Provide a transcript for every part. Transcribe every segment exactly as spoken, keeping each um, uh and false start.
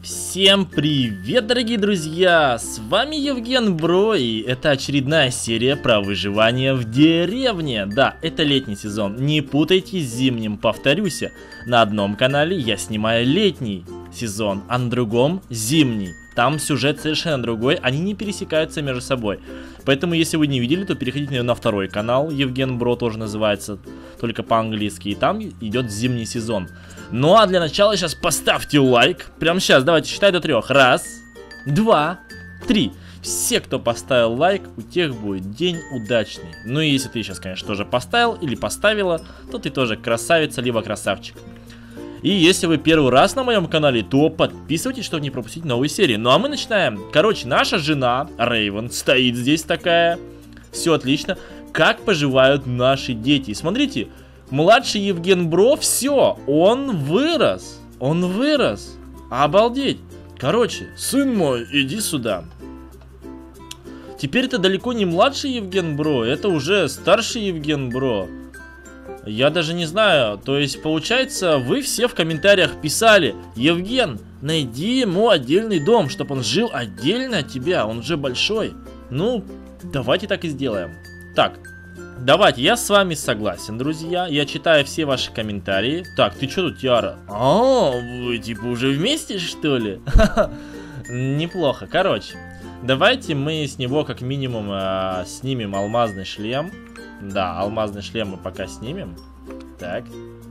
Всем привет, дорогие друзья! С вами Евген Бро, и это очередная серия про выживание в деревне. Да, это летний сезон, не путайте с зимним, повторюсь. На одном канале я снимаю летний сезон, а на другом зимний. Там сюжет совершенно другой, они не пересекаются между собой. Поэтому, если вы не видели, то переходите на второй канал, Евген Бро тоже называется, только по-английски, и там идет зимний сезон. Ну а для начала сейчас поставьте лайк. Прямо сейчас, давайте считай до трех. Раз, два, три. Все, кто поставил лайк, у тех будет день удачный. Ну и если ты сейчас, конечно, тоже поставил или поставила, то ты тоже красавица, либо красавчик. И если вы первый раз на моем канале, то подписывайтесь, чтобы не пропустить новые серии. Ну а мы начинаем. Короче, наша жена Рейвен стоит здесь такая. Все отлично. Как поживают наши дети? Смотрите, младший Евген Бро, все, он вырос. Он вырос. Обалдеть. Короче, сын мой, иди сюда. Теперь это далеко не младший Евген Бро, это уже старший Евген Бро. Я даже не знаю, то есть получается, вы все в комментариях писали: Евген, найди ему отдельный дом, чтобы он жил отдельно от тебя, он уже большой. Ну, давайте так и сделаем. Так, давайте, я с вами согласен, друзья, я читаю все ваши комментарии. Так, ты что тут, Яра? А, вы типа уже вместе, что ли? Неплохо, короче, давайте мы с него как минимум э, снимем алмазный шлем. Да, алмазный шлем мы пока снимем. Так.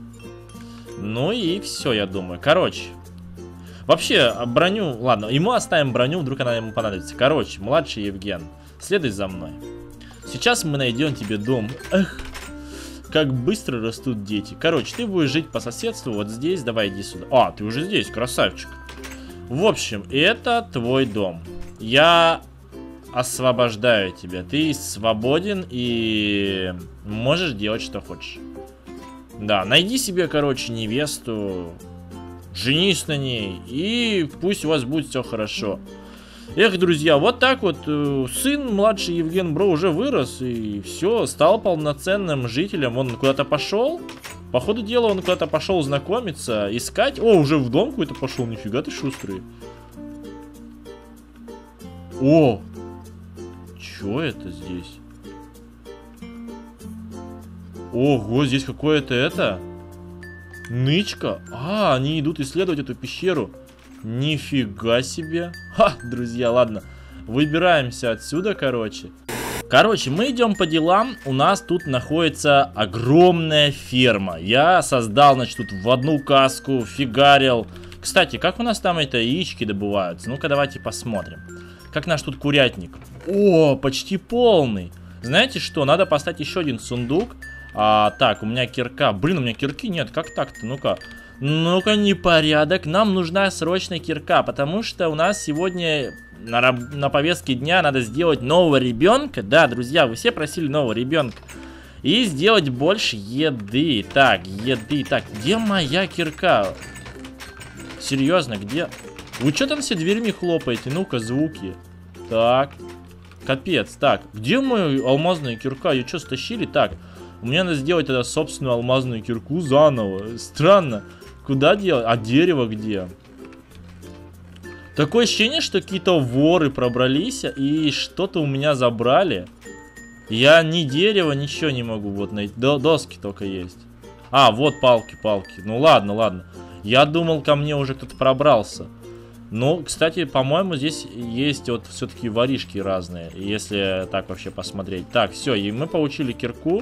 Ну и все, я думаю. Короче. Вообще, броню... Ладно, ему оставим броню, вдруг она ему понадобится. Короче, младший Евген, следуй за мной. Сейчас мы найдем тебе дом. Эх, как быстро растут дети. Короче, ты будешь жить по соседству вот здесь. Давай, иди сюда. А, ты уже здесь, красавчик. В общем, это твой дом. Я... освобождаю тебя. Ты свободен и можешь делать, что хочешь. Да, найди себе, короче, невесту, женись на ней, и пусть у вас будет все хорошо. Эх, друзья, вот так вот сын младший Евген Бро уже вырос и все, стал полноценным жителем. Он куда-то пошел. По ходу дела он куда-то пошел знакомиться, искать. О, уже в дом какой-то пошел, нифига ты шустрый. О! Что это здесь? Ого, здесь какое-то это... нычка. А, они идут исследовать эту пещеру. Нифига себе. Ха, друзья, ладно. Выбираемся отсюда, короче. Короче, мы идем по делам. У нас тут находится огромная ферма. Я создал, значит, тут в одну каску, фигарил. Кстати, как у нас там это яички добываются? Ну-ка, давайте посмотрим. Как наш тут курятник. О, почти полный. Знаете что, надо поставить еще один сундук. а, Так, у меня кирка. Блин, у меня кирки нет, как так-то? Ну-ка, ну-ка, непорядок. Нам нужна срочная кирка, потому что у нас сегодня на, на повестке дня надо сделать нового ребенка. Да, друзья, вы все просили нового ребенка. И сделать больше еды. Так, еды. Так, где моя кирка? Серьезно, где? Вы что там все дверьми хлопаете? Ну-ка, звуки. Так. Капец. Так, где моя алмазная кирка? Ее что, стащили? Так, мне надо сделать тогда собственную алмазную кирку заново. Странно. Куда делать? А дерево где? Такое ощущение, что какие-то воры пробрались и что-то у меня забрали. Я ни дерева, ничего не могу вот найти. Доски только есть. А, вот палки, палки. Ну ладно, ладно. Я думал, ко мне уже кто-то пробрался. Ну, кстати, по-моему, здесь есть вот все-таки воришки разные, если так вообще посмотреть. Так, все, и мы получили кирку.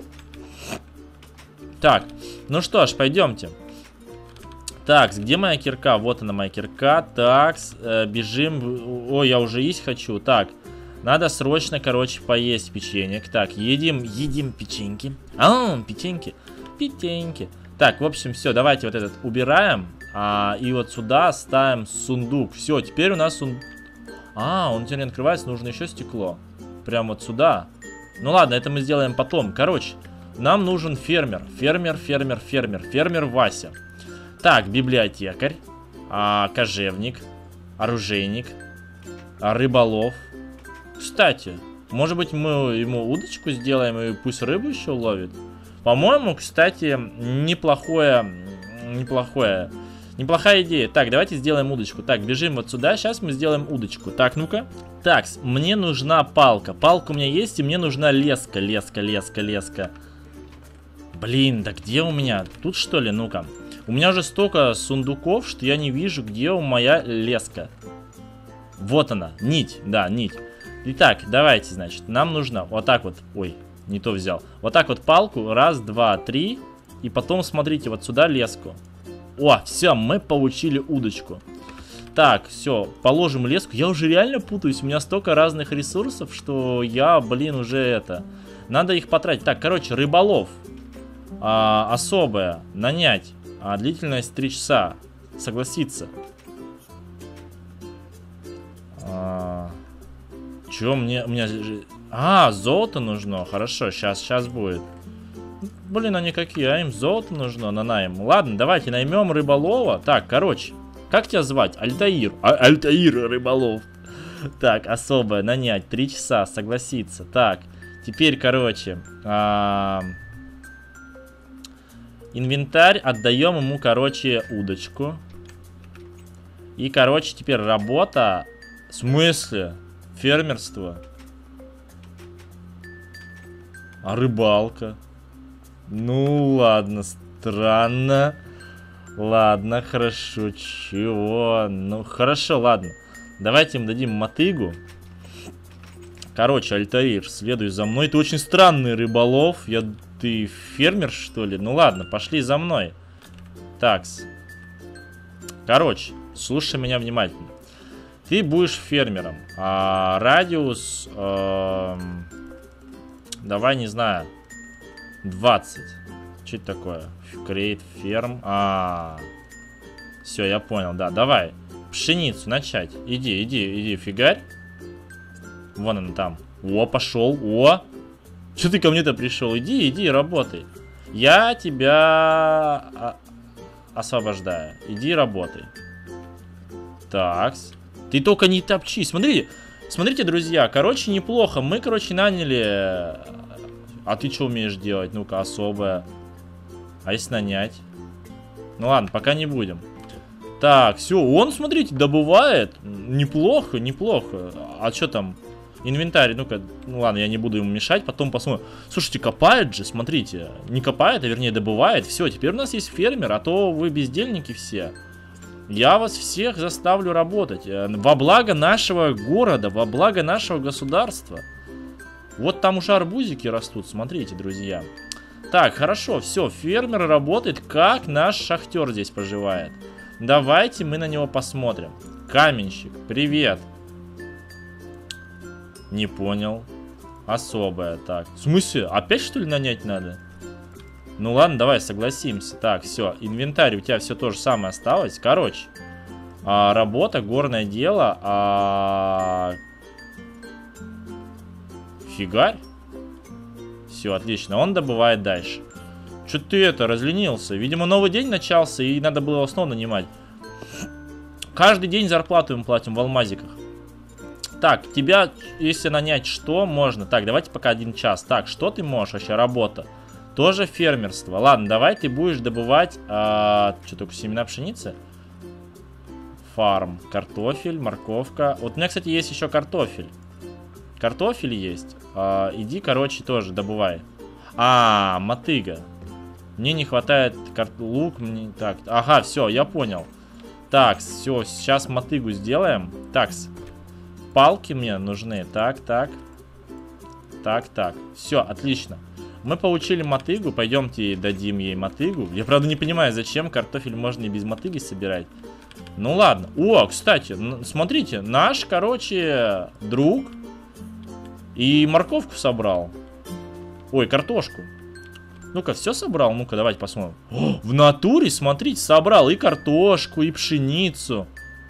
Так, ну что ж, пойдемте. Так, где моя кирка? Вот она, моя кирка. Так, э, бежим. Ой, я уже есть хочу. Так, надо срочно, короче, поесть печенек. Так, едим, едим печеньки. А, печеньки, печеньки. Так, в общем, все, давайте вот этот убираем. А, и вот сюда ставим сундук. Все, теперь у нас сундук. А, он теперь не открывается, нужно еще стекло. Прям вот сюда. Ну ладно, это мы сделаем потом. Короче, нам нужен фермер. Фермер, фермер, фермер. Фермер Вася. Так, библиотекарь. А, кожевник. Оружейник. А, рыболов. Кстати, может быть, мы ему удочку сделаем и пусть рыбу еще ловит. По-моему, кстати, неплохое... Неплохое... Неплохая идея. Так, давайте сделаем удочку. Так, бежим вот сюда. Сейчас мы сделаем удочку. Так, ну-ка. Так, мне нужна палка. Палка у меня есть, и мне нужна леска. Леска, леска, леска. Блин, да где у меня? Тут что ли? Ну-ка. У меня уже столько сундуков, что я не вижу, где у моя леска. Вот она. Нить. Да, нить. Итак, давайте, значит, нам нужно вот так вот. Ой, не то взял. Вот так вот палку. Раз, два, три. И потом, смотрите, вот сюда леску. О, все, мы получили удочку. Так, все, положим леску. Я уже реально путаюсь. У меня столько разных ресурсов, что я, блин, уже это... Надо их потратить. Так, короче, рыболов. А, особая. Нанять. А, длительность три часа. Согласиться. А, Че мне... У меня... А, золото нужно. Хорошо, сейчас, сейчас будет. Блин, они какие, а им золото нужно на найм. Ладно, давайте наймем рыболова. Так, короче, как тебя звать? Альтаир. А, Альтаир, рыболов. Так, особое, нанять, три часа, согласиться. Так, теперь, короче, а... инвентарь, отдаем ему, короче, удочку. И, короче, теперь работа. В смысле? Фермерство. А рыбалка? Ну, ладно, странно. Ладно, хорошо, чего? Ну, хорошо, ладно. Давайте им дадим мотыгу. Короче, Альтаир, следуй за мной. Ты очень странный рыболов. Я... Ты фермер, что ли? Ну, ладно, пошли за мной. Такс. Короче, слушай меня внимательно. Ты будешь фермером. А радиус... Э, давай, не знаю... двадцать. Что это такое? Create ферм. А, -а, а. Все, я понял. Да, давай. Пшеницу начать. Иди, иди, иди, фигарь. Вон она там. О, пошел. О. Че ты ко мне-то пришел? Иди, иди, работай. Я тебя освобождаю. Иди, работай. Такс. Ты только не топчи. Смотри. Смотрите, друзья. Короче, неплохо. Мы, короче, наняли... А ты что умеешь делать? Ну-ка, особое. А если нанять? Ну ладно, пока не будем. Так, все, он, смотрите, добывает. Неплохо, неплохо. А что там? Инвентарь, ну-ка, ну ладно, я не буду ему мешать, потом посмотрим. Слушайте, копает же, смотрите. Не копает, а вернее добывает. Все, теперь у нас есть фермер, а то вы бездельники все. Я вас всех заставлю работать. Во благо нашего города, во благо нашего государства. Вот там уже арбузики растут, смотрите, друзья. Так, хорошо, все, фермер работает, как наш шахтер здесь поживает. Давайте мы на него посмотрим. Каменщик, привет. Не понял. Особое, так. В смысле, опять что ли нанять надо? Ну ладно, давай согласимся. Так, все, инвентарь у тебя все то же самое осталось. Короче, а, работа, горное дело, а... Фигарь. Все, отлично. Он добывает дальше. Че ты это, разленился? Видимо, новый день начался, и надо было его снова нанимать. Каждый день зарплату им платим в алмазиках. Так, тебя, если нанять, что можно? Так, давайте пока один час. Так, что ты можешь вообще? Работа. Тоже фермерство. Ладно, давай ты будешь добывать... А, что только, семена пшеницы? Фарм. Картофель, морковка. Вот у меня, кстати, есть еще картофель. Картофель есть. А, иди, короче, тоже добывай. А, мотыга. Мне не хватает кар... лук. Мне... Так, ага, все, я понял. Так, все, сейчас мотыгу сделаем. Так, палки мне нужны. Так, так. Так, так. Все, отлично. Мы получили мотыгу. Пойдемте дадим ей мотыгу. Я, правда, не понимаю, зачем картофель можно и без мотыги собирать. Ну ладно. О, кстати, смотрите, наш, короче, друг и морковку собрал. Ой, картошку. Ну-ка, все собрал? Ну-ка, давайте посмотрим. О, в натуре, смотрите, собрал и картошку, и пшеницу.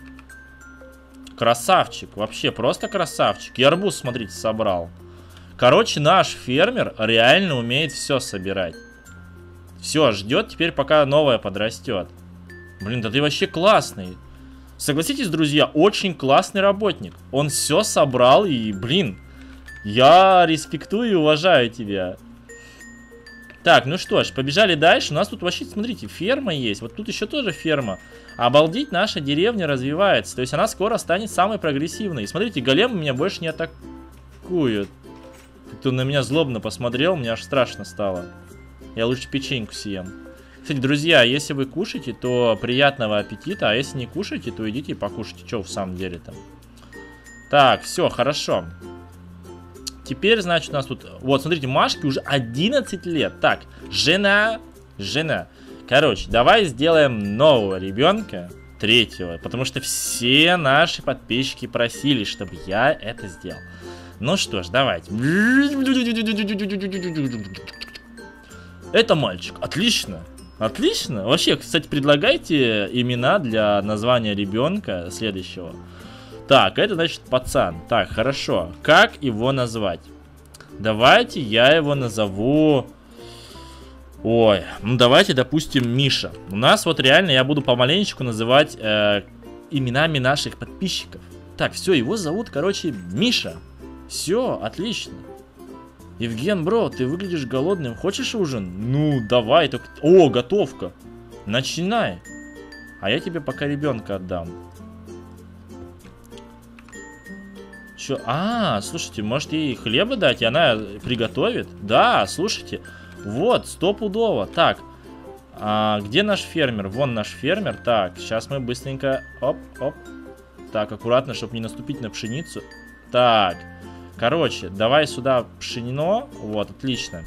Красавчик. Вообще, просто красавчик. И арбуз, смотрите, собрал. Короче, наш фермер реально умеет все собирать. Все, ждет теперь, пока новое подрастет. Блин, да ты вообще классный. Согласитесь, друзья, очень классный работник. Он все собрал и, блин, я респектую и уважаю тебя. Так, ну что ж, побежали дальше. У нас тут вообще, смотрите, ферма есть. Вот тут еще тоже ферма. Обалдеть, наша деревня развивается. То есть она скоро станет самой прогрессивной. И смотрите, големы меня больше не атакуют. Кто на меня злобно посмотрел, мне аж страшно стало. Я лучше печеньку съем. Кстати, друзья, если вы кушаете, то приятного аппетита. А если не кушаете, то идите и покушайте. Что в самом деле там? Так, все, хорошо. Теперь, значит, у нас тут... Вот, смотрите, Машке уже одиннадцать лет. Так, жена, жена. Короче, давай сделаем нового ребенка, третьего. Потому что все наши подписчики просили, чтобы я это сделал. Ну что ж, давайте. Это мальчик. Отлично. Отлично. Вообще, кстати, предлагайте имена для названия ребенка следующего. Так, это значит пацан. Так, хорошо. Как его назвать? Давайте я его назову... Ой, ну давайте, допустим, Миша. У нас вот реально я буду помаленечку называть э, именами наших подписчиков. Так, все, его зовут, короче, Миша. Все, отлично. Евген, бро, ты выглядишь голодным. Хочешь ужин? Ну, давай. Только... О, готовка. Начинай. А я тебе пока ребенка отдам. Чё? А, слушайте, может ей хлеба дать, и она приготовит? Да, слушайте. Вот, стопудово. Так, а где наш фермер? Вон наш фермер. Так, сейчас мы быстренько... Оп, оп. Так, аккуратно, чтобы не наступить на пшеницу. Так, короче, давай сюда пшенино. Вот, отлично.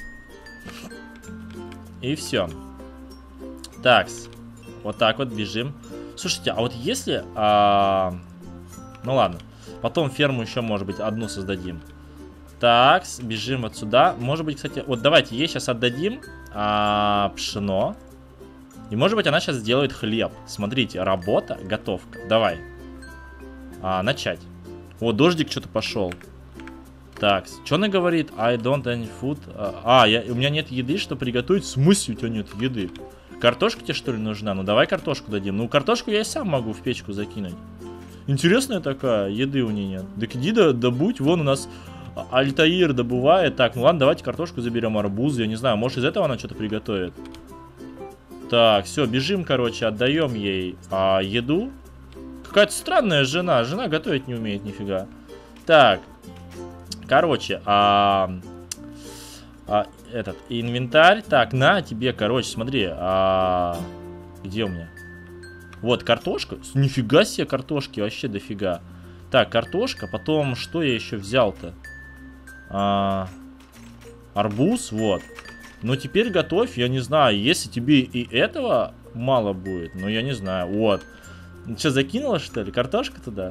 И все. Так, вот так вот бежим. Слушайте, а вот если... А... Ну ладно. Потом ферму еще, может быть, одну создадим. Так, бежим вот сюда. Может быть, кстати, вот давайте ей сейчас отдадим а, пшено. И может быть, она сейчас сделает хлеб. Смотрите, работа, готовка. Давай. А, начать. О, дождик что-то пошел. Так, что она говорит? I don't any food. А, я, у меня нет еды, что приготовить. В смысле у тебя нет еды? Картошка тебе, что ли, нужна? Ну, давай картошку дадим. Ну, картошку я и сам могу в печку закинуть. Интересная такая, еды у нее нет. Так иди да, добудь, вон у нас Альтаир добывает. Так, ну ладно, давайте картошку заберем, арбуз. Я не знаю, может из этого она что-то приготовит. Так, все, бежим, короче, отдаем ей а, еду. Какая-то странная жена, жена готовить не умеет нифига. Так, короче, а, а, этот, инвентарь. Так, на тебе, короче, смотри, а, где у меня? Вот, картошка. Нифига себе картошки, вообще дофига. Так, картошка. Потом, что я еще взял-то? А, арбуз, вот. Ну, теперь готовь, я не знаю. Если тебе и этого мало будет, ну, я не знаю. Вот. Ну, что, закинула, что ли? Картошка туда?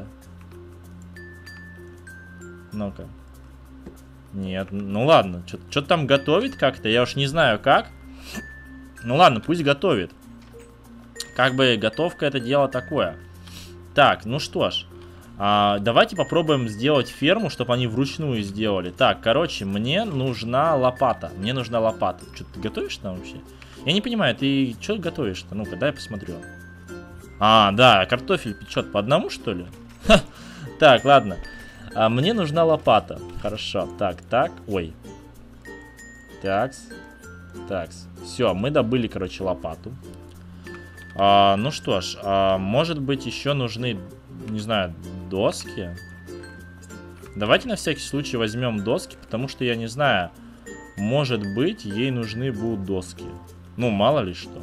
Ну-ка. Нет, ну ладно. Что-то там готовит как-то, я уж не знаю как. Ну, ладно, пусть готовит. Как бы готовка это дело такое. Так, ну что ж. А, давайте попробуем сделать ферму, чтобы они вручную сделали. Так, короче, мне нужна лопата. Мне нужна лопата. Что, ты готовишь там вообще? Я не понимаю, ты что готовишь-то? Ну-ка, дай я посмотрю. А, да, картофель печет по одному, что ли? Ха. Так, ладно. А, мне нужна лопата. Хорошо. Так, так. Ой. Такс. Такс. Все, мы добыли, короче, лопату. А, ну что ж, а, может быть еще нужны, не знаю, доски. Давайте на всякий случай возьмем доски, потому что я не знаю, может быть ей нужны будут доски. Ну, мало ли что.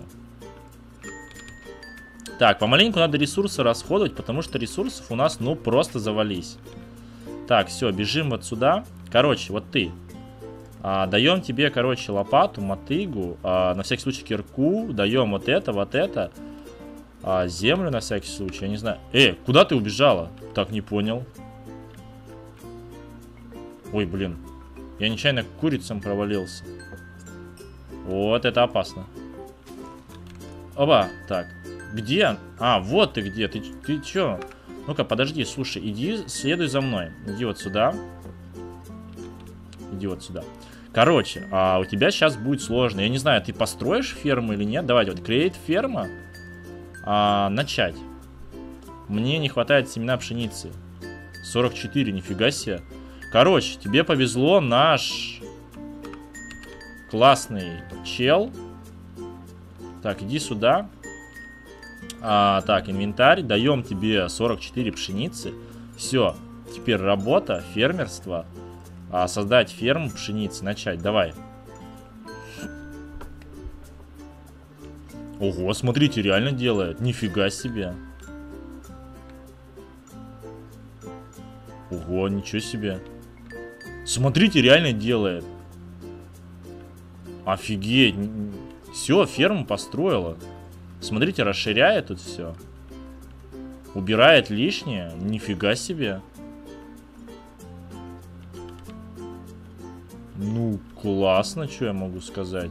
Так, помаленьку надо ресурсы расходовать, потому что ресурсов у нас, ну, просто завались. Так, все, бежим вот сюда. Короче, вот ты. А, даем тебе, короче, лопату, мотыгу, а, на всякий случай кирку, даем вот это, вот это, а, землю на всякий случай, я не знаю. Эй, куда ты убежала? Так, не понял. Ой, блин, я нечаянно к курицам провалился. Вот, это опасно. Оба, так, где? А, вот ты где, ты, ты чё? Ну-ка, подожди, слушай, иди, следуй за мной. Иди вот сюда. Иди вот сюда. Короче, а у тебя сейчас будет сложно. Я не знаю, ты построишь ферму или нет. Давайте, вот create ферма. А, начать. Мне не хватает семена пшеницы. сорок четыре, нифига себе. Короче, тебе повезло, наш классный чел. Так, иди сюда. А, так, инвентарь. Даем тебе сорок четыре пшеницы. Все. Теперь работа, фермерство. А, создать ферму пшеницы. Начать. Давай. Ого, смотрите, реально делает. Нифига себе. Ого, ничего себе. Смотрите, реально делает. Офигеть. Все, ферму построила. Смотрите, расширяет тут все. Убирает лишнее. Нифига себе. Ну, классно, что я могу сказать.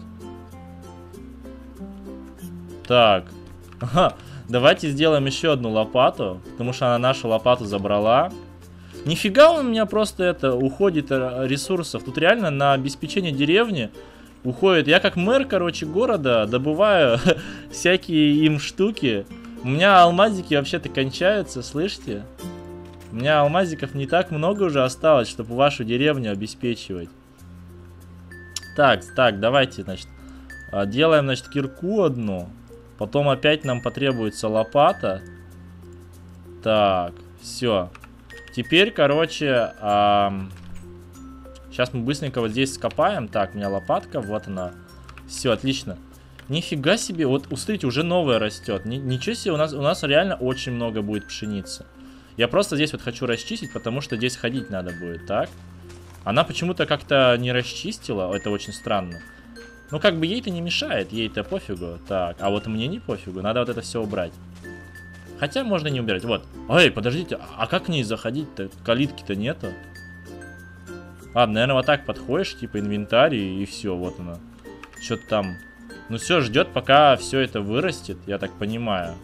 Так. Ага. Давайте сделаем еще одну лопату. Потому что она нашу лопату забрала. Нифига он у меня просто это уходит ресурсов. Тут реально на обеспечение деревни уходит. Я как мэр, короче, города добываю всякие им штуки. У меня алмазики вообще-то кончаются, слышите? У меня алмазиков не так много уже осталось, чтобы вашу деревню обеспечивать. Так, так, давайте, значит, делаем, значит, кирку одну. Потом опять нам потребуется лопата. Так, все. Теперь, короче, эм, сейчас мы быстренько вот здесь скопаем. Так, у меня лопатка, вот она. Все, отлично. Нифига себе, вот, смотрите, уже новая растет. Ни, ничего себе, у нас, у нас реально очень много будет пшеницы. Я просто здесь вот хочу расчистить, потому что здесь ходить надо будет, так? Она почему-то как-то не расчистила, это очень странно. Ну, как бы ей-то не мешает, ей-то пофигу. Так, а вот мне не пофигу, надо вот это все убрать. Хотя можно не убирать. Вот. Эй, подождите, а как к ней заходить-то? Калитки-то нету. Ладно, наверное, вот так подходишь, типа инвентарь, и все, вот она. Что-то там. Ну все, ждет, пока все это вырастет, я так понимаю.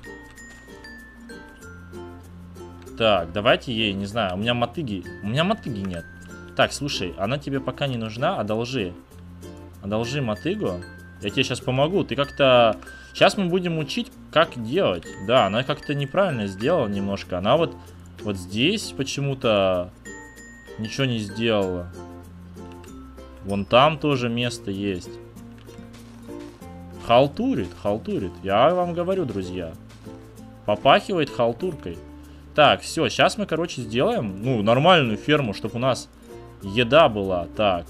Так, давайте ей, не знаю, у меня мотыги. У меня мотыги нет. Так, слушай, она тебе пока не нужна, одолжи. Одолжи мотыгу. Я тебе сейчас помогу. Ты как-то... Сейчас мы будем учить, как делать. Да, она как-то неправильно сделала немножко. Она вот, вот здесь почему-то ничего не сделала. Вон там тоже место есть. Халтурит, халтурит. Я вам говорю, друзья. Попахивает халтуркой. Так, все, сейчас мы, короче, сделаем, ну, нормальную ферму, чтобы у нас еда была. Так.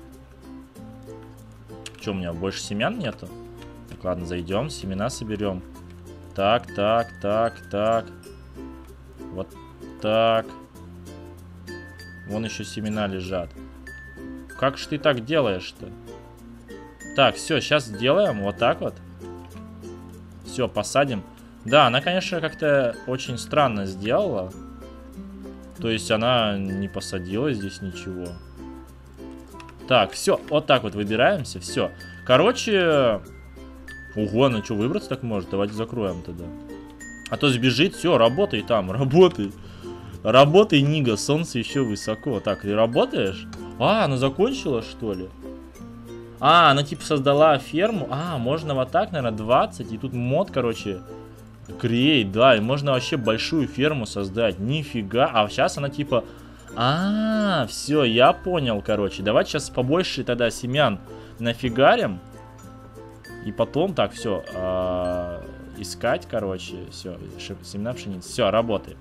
Что, у меня больше семян нету? Так, ладно, зайдем, семена соберем. Так, так, так, так. Вот так. Вон еще семена лежат. Как же ты так делаешь-то? Так, все, сейчас сделаем вот так вот. Все, посадим. Да, она, конечно, как-то очень странно сделала. То есть она не посадила здесь ничего. Так, все, вот так вот выбираемся, все. Короче, ого, она что, выбраться так может? Давайте закроем тогда. А то сбежит, все, работай там, работай. Работай, Нига, солнце еще высоко. Так, ты работаешь? А, она закончила, что ли? А, она типа создала ферму. А, можно вот так, наверное, двадцать. И тут мод, короче, create, да. И можно вообще большую ферму создать. Нифига. А сейчас она типа... А, все, я понял, короче. Давайте сейчас побольше тогда семян нафигарим. И потом, так, все, а, искать, короче. Все, семена пшеницы. Все, работает.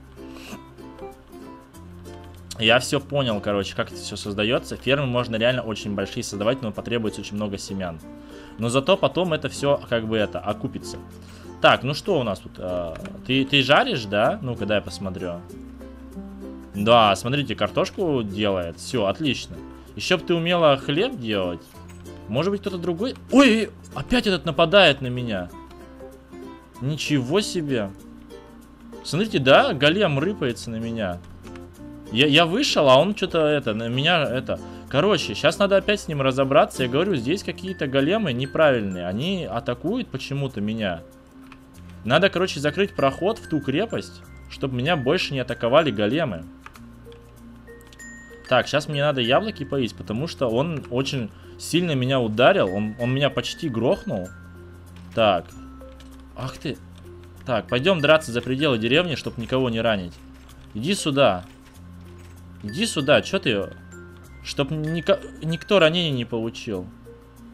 Я все понял, короче, как это все создается. Фермы можно реально очень большие создавать, но потребуется очень много семян. Но зато потом это все как бы это окупится. Так, ну что у нас тут? А, ты, ты жаришь, да? Ну-ка, дай я посмотрю. Да, смотрите, картошку делает. Все, отлично. Еще бы ты умела хлеб делать. Может быть, кто-то другой... Ой, опять этот нападает на меня. Ничего себе. Смотрите, да, голем рыпается на меня. Я, я вышел, а он что-то это, на меня это... Короче, сейчас надо опять с ним разобраться. Я говорю, здесь какие-то големы неправильные. Они атакуют почему-то меня. Надо, короче, закрыть проход в ту крепость, чтобы меня больше не атаковали големы. Так, сейчас мне надо яблоки поесть, потому что он очень сильно меня ударил. Он, он меня почти грохнул. Так. Ах ты. Так, пойдем драться за пределы деревни, чтобы никого не ранить. Иди сюда. Иди сюда, что ты... Чтоб нико... никто ранений не получил.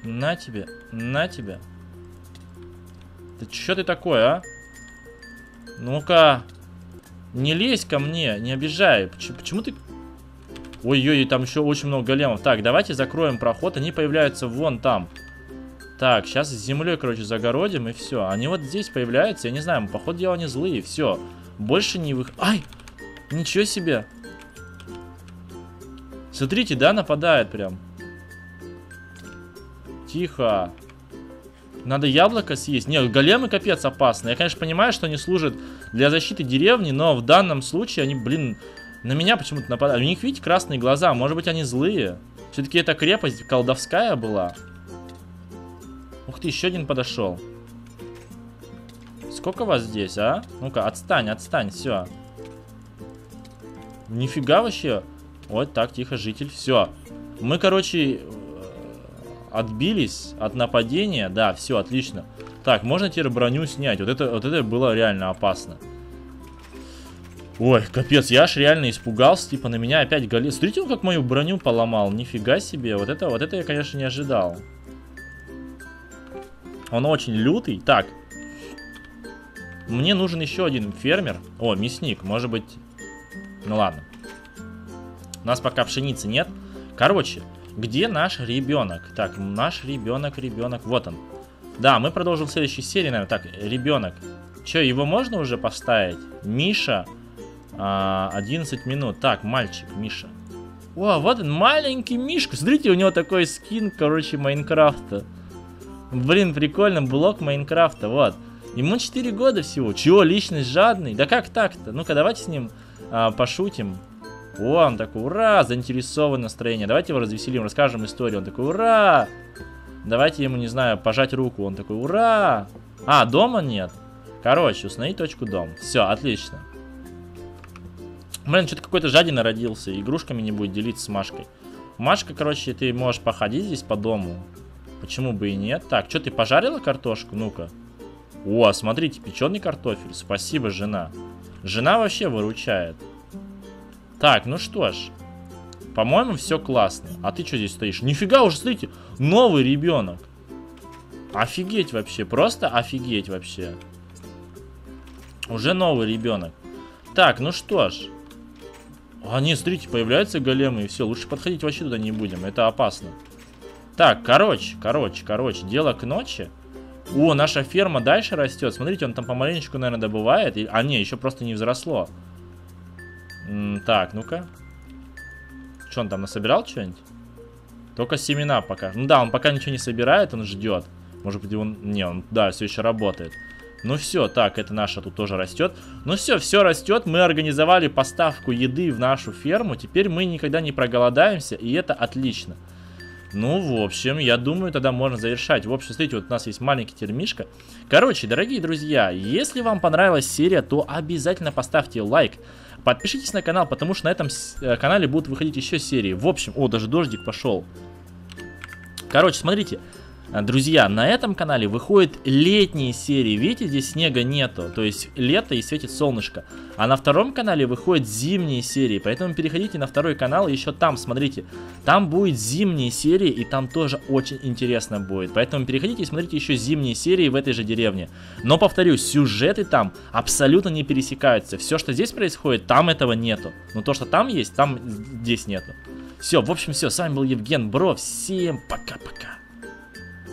На тебе, на тебя. Ты чё ты такой, а? Ну-ка. Не лезь ко мне, не обижай. Почему, почему ты... Ой-ой, там еще очень много големов. Так, давайте закроем проход. Они появляются вон там. Так, сейчас с землей, короче, загородим и все. Они вот здесь появляются, я не знаю, походу дела они злые. Все, больше не вых... Ай! Ничего себе! Смотрите, да, нападает прям. Тихо. Надо яблоко съесть. Нет, големы капец опасны. Я, конечно, понимаю, что они служат для защиты деревни, но в данном случае они, блин, на меня почему-то нападают. У них, видите, красные глаза. Может быть, они злые. Все-таки эта крепость колдовская была. Ух ты, еще один подошел. Сколько вас здесь, а? Ну-ка, отстань, отстань, все. Нифига вообще. Вот так, тихо, житель, все. Мы, короче, отбились от нападения. Да, все, отлично. Так, можно теперь броню снять. Вот это, вот это было реально опасно. Ой, капец, я аж реально испугался. Типа на меня опять голем. Смотрите, он как мою броню поломал. Нифига себе. Вот это, вот это я, конечно, не ожидал. Он очень лютый. Так. Мне нужен еще один фермер. О, мясник, может быть. Ну ладно. У нас пока пшеницы нет. Короче, где наш ребенок? Так, наш ребенок, ребенок. Вот он. Да, мы продолжим в следующей серии, наверное. Так, ребенок. Че, его можно уже поставить? Миша. одиннадцать минут. Так, мальчик, Миша. О, вот он, маленький Мишка. Смотрите, у него такой скин, короче, Майнкрафта. Блин, прикольно, блок Майнкрафта, вот. Ему четыре года всего. Чего, личность жадный? Да как так-то? Ну-ка, давайте с ним а, пошутим. О, он такой, ура, заинтересованное настроение. Давайте его развеселим, расскажем историю. Он такой, ура. Давайте ему, не знаю, пожать руку. Он такой, ура. А, дома нет. Короче, установить точку дом. Все, отлично. Блин, что-то какой-то жадина родился. Игрушками не будет делиться с Машкой. Машка, короче, ты можешь походить здесь по дому. Почему бы и нет? Так, что ты пожарила картошку? Ну-ка. О, смотрите, печеный картофель. Спасибо, жена. Жена вообще выручает. Так, ну что ж. По-моему, все классно. А ты что здесь стоишь? Нифига уже, смотрите, новый ребенок. Офигеть вообще, просто офигеть вообще. Уже новый ребенок. Так, ну что ж. А, нет, смотрите, появляются големы и все. Лучше подходить вообще туда не будем, это опасно. Так, короче, короче, короче, дело к ночи. О, наша ферма дальше растет. Смотрите, он там помаленечку, наверное, добывает. А, не, еще просто не взросло. М -м, так, ну-ка. Что, он там насобирал что-нибудь? Только семена пока. Ну да, он пока ничего не собирает, он ждет. Может быть, он... Не, он, да, все еще работает. Ну все, так, это наша тут тоже растет. Ну все, все растет. Мы организовали поставку еды в нашу ферму. Теперь мы никогда не проголодаемся, и это отлично. Ну, в общем, я думаю, тогда можно завершать. В общем, смотрите, вот у нас есть маленький термишка. Короче, дорогие друзья, если вам понравилась серия, то обязательно поставьте лайк. Подпишитесь на канал, потому что на этом канале будут выходить еще серии. В общем, о, даже дождик пошел. Короче, смотрите. Друзья, на этом канале выходят летние серии. Видите, здесь снега нету. То есть лето и светит солнышко. А на втором канале выходят зимние серии. Поэтому переходите на второй канал и еще там, смотрите. Там будет зимние серии, и там тоже очень интересно будет. Поэтому переходите и смотрите еще зимние серии в этой же деревне. Но, повторюсь, сюжеты там абсолютно не пересекаются. Все, что здесь происходит, там этого нету. Но то, что там есть, там здесь нету. Все, в общем, все. С вами был Евген Бро. Всем пока-пока.